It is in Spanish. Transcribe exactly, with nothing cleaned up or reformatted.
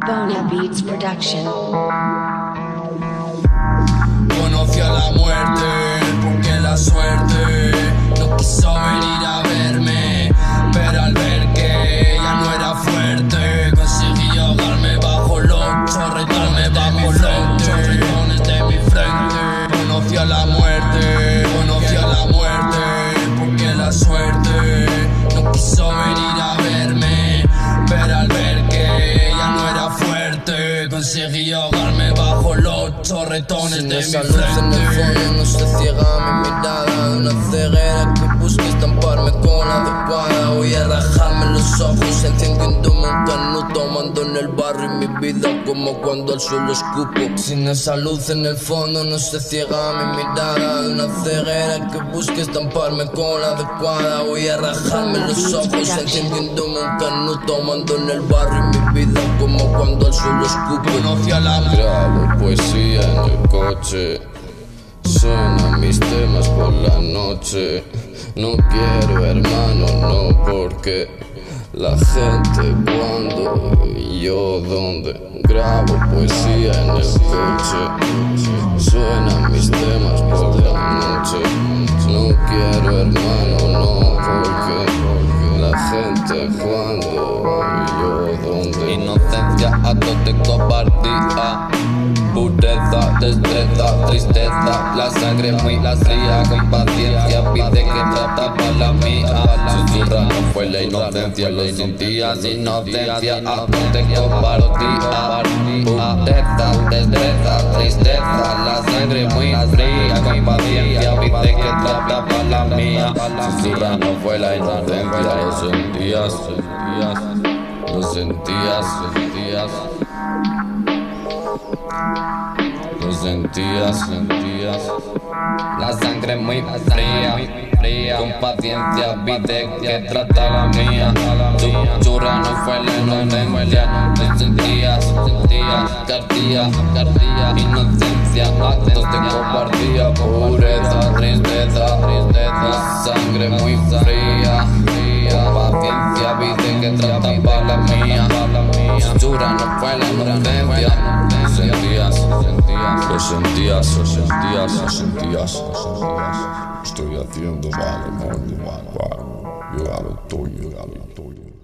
Bona Beats Production. Conocí a la muerte porque la suerte no quiso venir a verme, pero al ver que ya no era fuerte conseguí ahogarme bajo los chorretones bajo los chorretones de mi frente. Conocí a la muerte, conocí a la muerte porque la suerte no quiso venir a verme, pero al ver que ya no era fuerte conseguí ahogarme bajo los chorretones Sin de mi esa frente. luz en el fondo no se ciega mi mirada de una ceguera que busca estamparme con la adecuada. Voy a rajarme los ojos encendiéndome un canuto, mando en el barrio y mi vida como cuando al suelo escupo. Sin esa luz en el fondo no se ciega mi mirada de una ceguera que busca estamparme con la adecuada. Voy a rajarme los ojos encendiéndome un canuto, mando en el barrio y mi vida como cuando al suelo escupo. Conocí a la Grabo poesía en el coche, suenan mis temas por la noche. No quiero hermano, no, porque la gente cuando y yo donde. Grabo poesía en el coche, suenan mis temas por la noche. No quiero hermano, no, porque la gente cuando y yo donde. Inocencia, actos de cobardía, pureza, destreza, tristeza. La sangre muy la fría, con paciencia pide que trataba la mía. Susurra, no fue la inocencia, lo sentías. Inocencia, actos de cobardía, pureza, destreza, tristeza. La sangre muy fría, con paciencia pide que trataba la mía. Susurra, no fue la inocencia, lo sentías, sentías. Lo sentías, sentías. Lo sentías, sentías. La sangre muy fría, fría. Con paciencia pide que trata la mía. Tu churra no fue la inocencia. Lo sentías, sentías. Cardía, cardía. Inocencia, actos de cobardía. Pureza, tristeza, tristeza. La sangre muy fría, fría. Con paciencia pide que trataba la mía. Tu churra no fue la inocencia. Lo sentías, sentías. Lo sentías, lo sentías, lo sentías, lo sentías. Estoy haciendo mal, mal, mal, mal. Yo a lo tuyo, a lo tuyo.